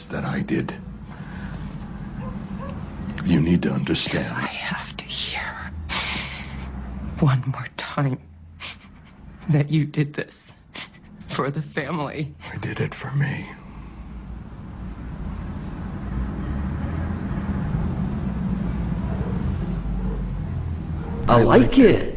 things that I did. You need to understand. I have to hear one more time that you did this for the family. I did it for me. I like it.